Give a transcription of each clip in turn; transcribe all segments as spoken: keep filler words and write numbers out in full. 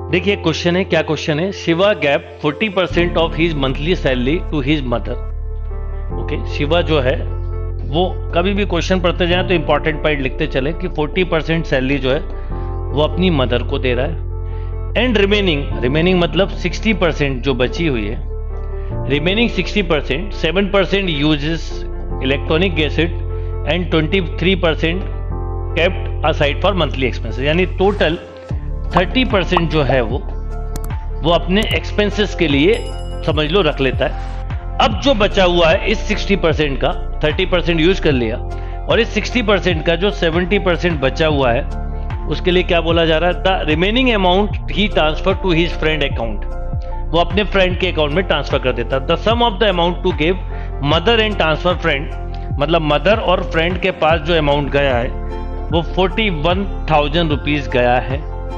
देखिए क्वेश्चन है, क्या क्वेश्चन है, Shiva gave forty percent of his monthly salary to his mother. Okay, Shiva जो है वो कभी भी क्वेश्चन पढ़ते जाए तो इंपॉर्टेंट पॉइंट लिखते चले कि फोर्टी परसेंट सैलरी जो है वो अपनी मदर को दे रहा है। एंड रिमेनिंग, रिमेनिंग मतलब सिक्सटी परसेंट जो बची हुई है, remaining sixty percent, seven percent uses electronic gadget and twenty three percent kept aside for monthly expenses. यानी टोटल थर्टी परसेंट जो है वो वो अपने एक्सपेंसेस के लिए समझ लो रख लेता है। अब जो बचा हुआ है इस सिक्सटी परसेंट का थर्टी परसेंट यूज कर लिया, और इस सिक्सटी परसेंट का जो सेवेंटी परसेंट बचा हुआ है उसके लिए क्या बोला जा रहा है, the remaining amount he transfer to his friend account. वो अपने फ्रेंड के अकाउंट में ट्रांसफर कर देता। The sum of the amount to give mother and transfer friend, मतलब मदर और फ्रेंड के पास जो अमाउंट गया है वो फोर्टी वन थाउजेंड रुपीज गया है।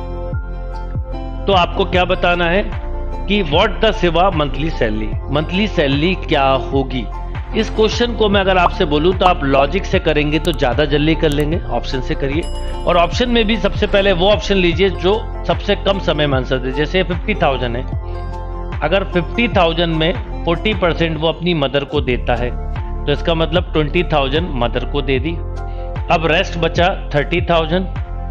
तो आपको क्या बताना है कि what the Shiva monthly salary, monthly salary क्या होगी। इस क्वेश्चन को मैं अगर आपसे बोलूं तो आप लॉजिक से करेंगे तो ज्यादा जल्दी कर लेंगे, ऑप्शन से करिए। और ऑप्शन में भी सबसे पहले वो ऑप्शन लीजिए जो सबसे कम समय में आंसर दे। जैसे फिफ्टी थाउजेंड है, अगर फिफ्टी थाउजेंड में फोर्टी परसेंट वो अपनी मदर को देता है तो इसका मतलब ट्वेंटी थाउजेंड मदर को दे दी। अब रेस्ट बचा थर्टी थाउजेंड,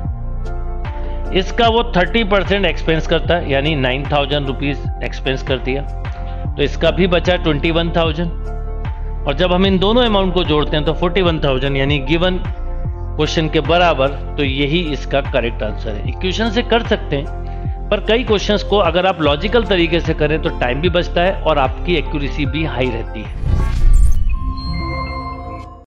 इसका वो थर्टी परसेंट एक्सपेंस करता है, यानी नाइन थाउजेंड रुपीज एक्सपेंस कर दिया, तो इसका भी बचा ट्वेंटी वन थाउजेंड। और जब हम इन दोनों अमाउंट को जोड़ते हैं तो फोर्टी वन थाउजेंड यानी गिवन क्वेश्चन के बराबर, तो यही इसका करेक्ट आंसर है। इक्वेशन से कर सकते हैं, पर कई क्वेश्चंस को अगर आप लॉजिकल तरीके से करें तो टाइम भी बचता है और आपकी एक्यूरेसी भी हाई रहती है।